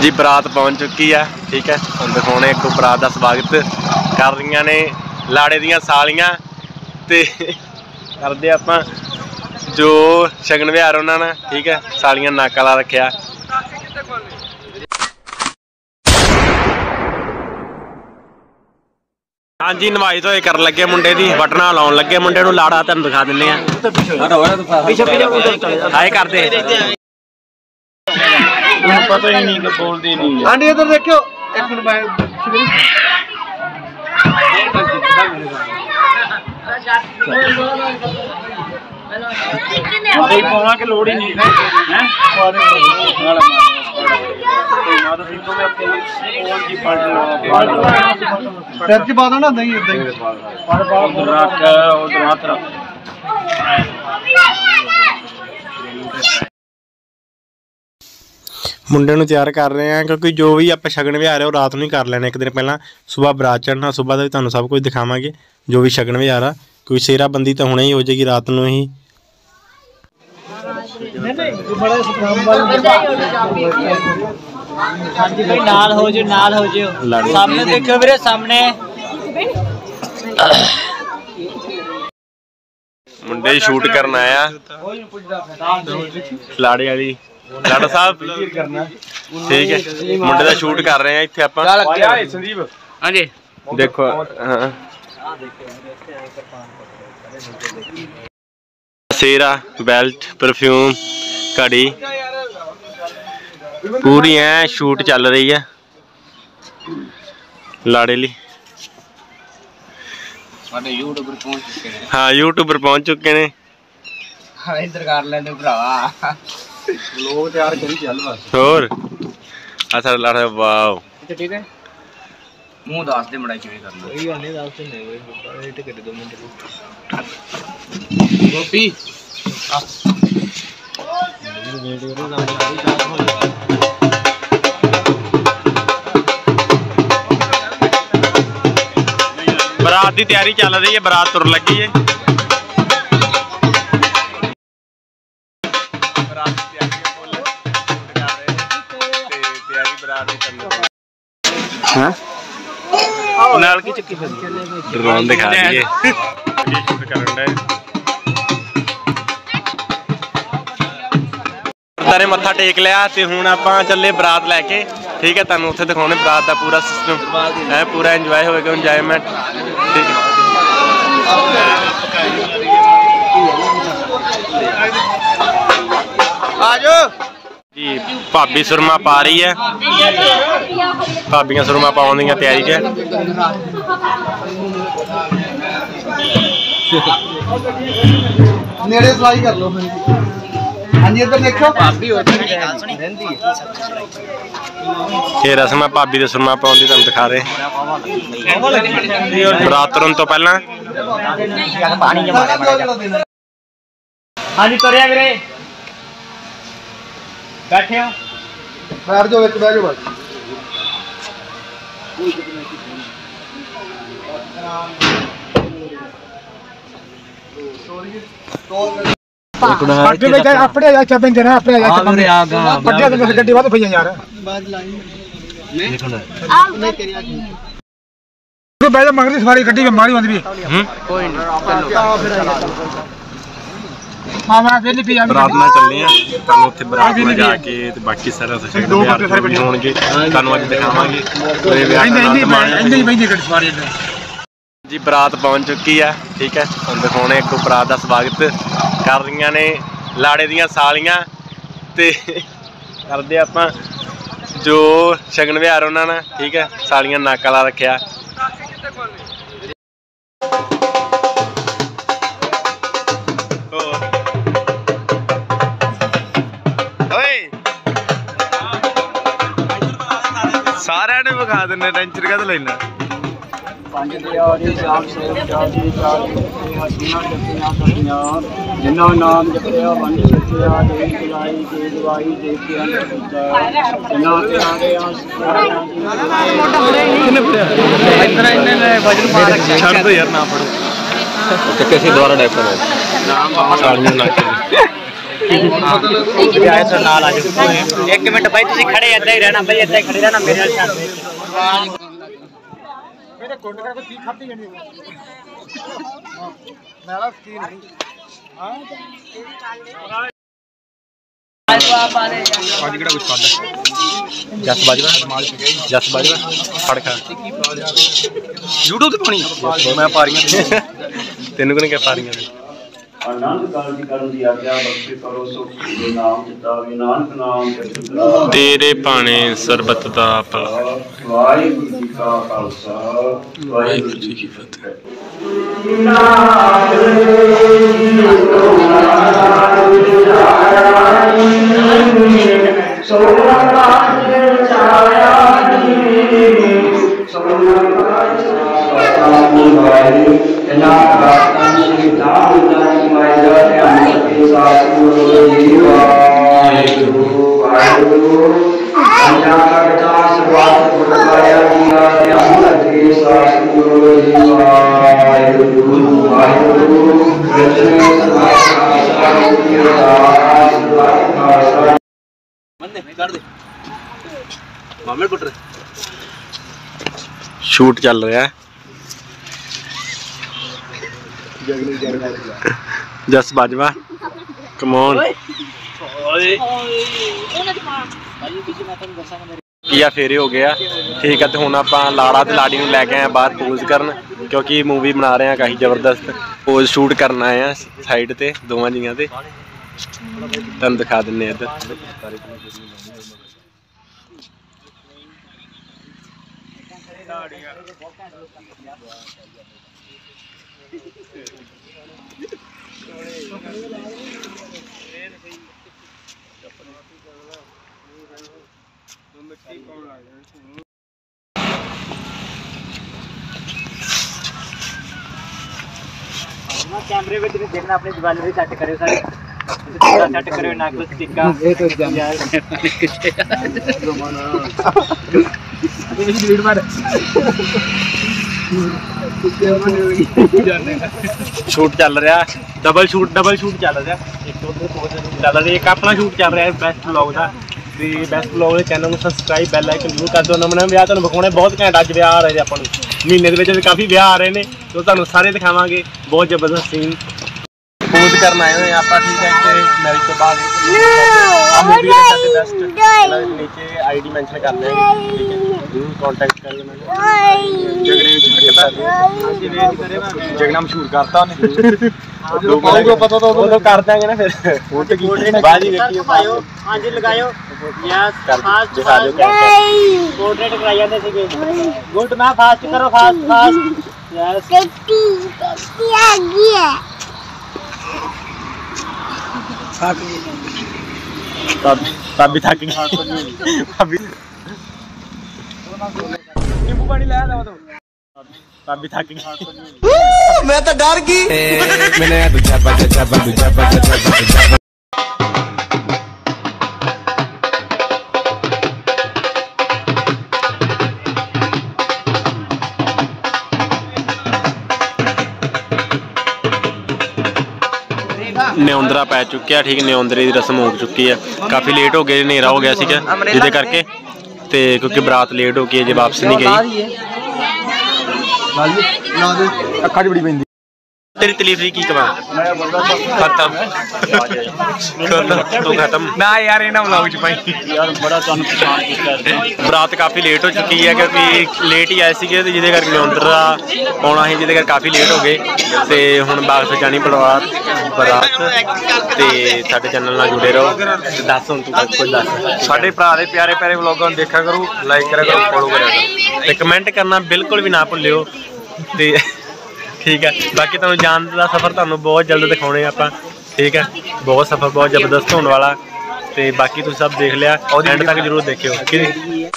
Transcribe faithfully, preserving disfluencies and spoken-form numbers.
जी बरात पहुंच चुकी है, ठीक है। हम दिखाने एक बरात का स्वागत कर रही ने लाड़े दियां सालियां ते करदे आपां जो शगन विहार उन्होंने, ठीक है। सालियां नाका ला रखिया। हाँ जी नवाई धोई कर लगे मुंडे दी बटना लाउन लगे मुंडे नूं। लाड़ा तुहानूं दिखा दिंदे आ। हाय करदे पता ही नहीं कि बोलदी नहीं। हाँ जी इधर देखियो एक मिनट मैं नहीं पाना के लोड़ ही नहीं है। सर की बात है ना नहीं मुंडे नूं तैयार कर रहे हैं क्योंकि जो भी आप शगन विहार है वो रात नहीं कर लेना। एक दिन पहला सुबह बरात चढ़ना, सुबह का भी तुहानूं सब कुछ दिखावांगे जो भी शगन विहार आ। कोई सेरा बंदी तो हुणे ही हो जाएगी रात नूं ही। नाल हो जो नाल हो जो सामने देखो मेरे सामने मुंडे शूट करना आया लाड़े वाली लाड़ा साहब, ठीक है। मुंडे का शूट कर रहे हैं इत्थे आपां। हाँ जी देखो हाँ सेरा बेल्ट परफ्यूम घड़ी पूरी है शूट चल रही है लाड़े ली। हाँ यूट्यूबर पहुंच चुके ने। इधर कर लेंदे भरावा लोग तैयार करी चल बस होर आ सारा लाड़ा। वाओ ठीक है मुंह दस दे मड़ा किवें करना कोई गल नहीं दस दे कोई वेट कर दो मिनट गोपी बरात की तैयारी चल रही है, बरात तुर लगी है। बरात की तैयारी फुल कर रहे हैं ते तैयारी बरात दी करनी। हां नाल की चक्की फिर ड्रोन दिखा दिए ये शूट करन दे। तारे मत्था टेक लिया ते हुण आपां चले बरात लैके, ठीक है। तुहानूं उत्थे दिखाउने बरात दा पूरा सिस्टम है, पूरा इंजॉय होएगा इंजॉयमेंट, ठीक है। आजो जी भाभी सुरमा पा रही है, भाभियां सुरमा पाउण दी तैयारी च। नेड़े सलाई कर लो हाँ जी इधर देखो भाभी ये रस्म है भाभी दे सुरमा पाउण दी, तुहानूं दिखा रहे बरात तुरन तो पहला। हाँ जी तुरिया वीरे बैठे हो बैठ जाओ एक बैठ जाओ बस। ਅੱਗੇ ਵਿੱਚ ਆਪਣੇ ਆ ਚੱਪੇ ਦੇ ਨਾ ਆਪਣੇ ਆ ਚੱਪੇ ਆ ਗਾ ਪੱਟਿਆ ਤੇ ਗੱਡੀ ਵੱਧ ਪਈਆਂ ਯਾਰ ਬਾਅਦ ਲਾਈਨ ਦੇਖਣਾ ਆ ਤੇਰੀ ਆ ਤੂੰ ਬੈਠ ਮਗਰੀ ਸਵਾਰੀ ਗੱਡੀ ਵਿੱਚ ਮਾਰੀ ਹੁੰਦੀ ਵੀ ਕੋਈ ਨਹੀਂ ਹਾਂ ਮੈਂ ਵੇਲੀ ਪੀ ਜਾਂਦੀ ਬਰਾਤ ਨਾਲ ਚੱਲੇ ਆ। ਤੁਹਾਨੂੰ ਉੱਥੇ ਬਰਾਤ ਨਾਲ ਜਾ ਕੇ ਤੇ ਬਾਕੀ ਸਾਰਾ ਸਿਸਟਮ ਦੋ ਘੰਟੇ ਸਾਰੇ ਬੈਠੇ ਹੋਣਗੇ, ਤੁਹਾਨੂੰ ਅੱਜ ਦਿਖਾਵਾਂਗੇ ਪੂਰੇ ਵਿਆਹ ਦਾ ਸਮਾਨ। ਇੰਨੀ ਬੈਠੀ ਗੱਡੀ ਸਵਾਰੀ जी बरात पहुंच चुकी है, ठीक है। हम दिखाने एक बरात का स्वागत कर रही ने लाड़े दियां सालियां ते करदे आपां जो शगन विहार उन्होंने, ठीक है। सालियां नाका ला रखिया। सारे ने विखा देने टेंशन कद लेना। जिन्ना नाम जपया वंड सचिया दे लाई दे दवाई दे के जिन्ना प्यारे इतना इन्ने वजन पा रखा छोड़ दो यार ना पढ़ो। कैसे दोबारा डायपर है नाम सालियां नाके नाल आ जाओ एक मिनट भाई तुसी खड़े इदा ही रहना भाई इदा ही खड़े रहना मेरे नाल मेरे कोट का कोई खाती नहीं मेरा स्कीन नहीं हां आज किड़ा कुछ खादा जस बाजवा जस बाजवा फड़ खा यूट्यूब ते पानी मैं पारियां तेन को क्या पारियां आनंद काल जी करन दी आज्ञा बख्शे करो सुख दे नाम चितावे नानक नाम जपो तेरे पाने सरबत दा भला वाहिगुरू जी का खालसा वाहिगुरू जी की फतेह। शूट चल रहा है जस बाजवा कमॉन किया फेरे हो गया ठीक है। तो हुण आपां लाड़ा ते लाड़ी नूं लैके आए बाहर पोज करन क्योंकि मूवी बना रहे हैं काफ़ी जबरदस्त पोज शूट करना आए हैं साइड ते दोवां जियां ते तुहानूं दिखा दिन्ने इधर कैमरे में देखना अपने ज्वेलरी सेट करे सारे सेट करे नेकलेस टिक्का ये तो यार भीड़ मार शूट चल रहा डबल शूट डबल शूट चल रहा एक चल रहा एक अपना शूट चल रहा है बेस्ट व्लॉग का ਤੇ ਬੈਸਟ ਵਲੌਗ ਦੇ ਚੈਨਲ ਨੂੰ ਸਬਸਕ੍ਰਾਈਬ ਬੈਲ ਆਈਕਨ ਜ਼ਰੂਰ ਕਰ ਦਿਓ। ਨਵਾਂ ਨਵਾਂ ਵਿਆਹ ਤੁਹਾਨੂੰ ਵਿਖਾਉਣੇ ਬਹੁਤ ਘੈਂਟ ਅੱਜ ਵਿਆਹ ਆ ਰਹੇ ਨੇ ਆਪਾਂ ਨੂੰ ਮਹੀਨੇ ਦੇ ਵਿੱਚ ਕਾਫੀ ਵਿਆਹ ਆ ਰਹੇ ਨੇ ਤੇ ਤੁਹਾਨੂੰ ਸਾਰੇ ਦਿਖਾਵਾਂਗੇ ਬਹੁਤ ਜ਼ਬਰਦਸਤ ਸੀਨ ਪੋਜ਼ ਕਰਨ ਆਏ ਹੋਏ ਆਪਾਂ ਠੀਕ ਹੈ ਤੇ ਮੈਰਿਜ ਤੋਂ ਬਾਅਦ ਆ ਮੂਵੀ ਦੇ ਸਾਡੇ ਬੈਸਟ ਨੀਚੇ ਆਈਡੀ ਮੈਂਸ਼ਨ ਕਰ ਦਿਆਂਗੇ ਠੀਕ ਹੈ ਜ਼ਰੂਰ ਕੰਟੈਕਟ ਕਰ ਲੈਣਾ। ਜਗਨੇ ਵਿੱਚ ਜਗਨਾ ਮਸ਼ਹੂਰ ਕਰਤਾ ਉਹਨੇ जो पाऊंगा पता तो वो तो कर देंगे ना फिर फोटो की बाजी देखिए पायो हां जी लगायो यस फास्ट दिखा दो पोर्ट्रेट कराई जाते थे गुड मैं फास्ट करो फास्ट फास्ट यस कट्टी कट्टी आ गया थक गई तब तब भी थक गई अभी नींबू पानी लाया था तो तब भी थक गई मैं तो डर गई मैंने दूजा बजा जबा दूजा बजा जबा जबा न्योंदरा पै चुकिया ठीक न्योंदरे की रस्म हो चुकी है काफ़ी लेट हो गया हनेरा हो गया सीगा जिहदे करके ते क्योंकि बरात लेट हो गई अजे वापस नहीं गई अखा बड़ी पैंदी तेरी डिलीवरी की कमा खत्म तू खत्म ना यार इन्हां व्लॉग च पाई यार बड़ा तुहानूं परेशान कीता बरात काफ़ी लेट हो चुकी है क्योंकि लेट ही आए सीगे जिहदे करके न्योंदरा आउणा ही जिहदे करके काफ़ी लेट हो गए ते हुण वापस जानी पड़वा बरात ते साडे चैनल नाल जुड़े रहो दस हुण तू कुछ दस साडे भरा दे प्यारे प्यारे व्लॉगां नूं देखा करो लाइक करा करो फॉलो करा करो ते कमेंट करना बिल्कुल भी ना भुल्लिओ ते ठीक है बाकी तुहानूं जान दा सफ़र तुहानूं बहुत जल्द दिखाने आपां ठीक है बहुत सफ़र बहुत जबरदस्त होने वाला ते बाकी तुसीं सब देख लिया एंड तक जरूर देखियो।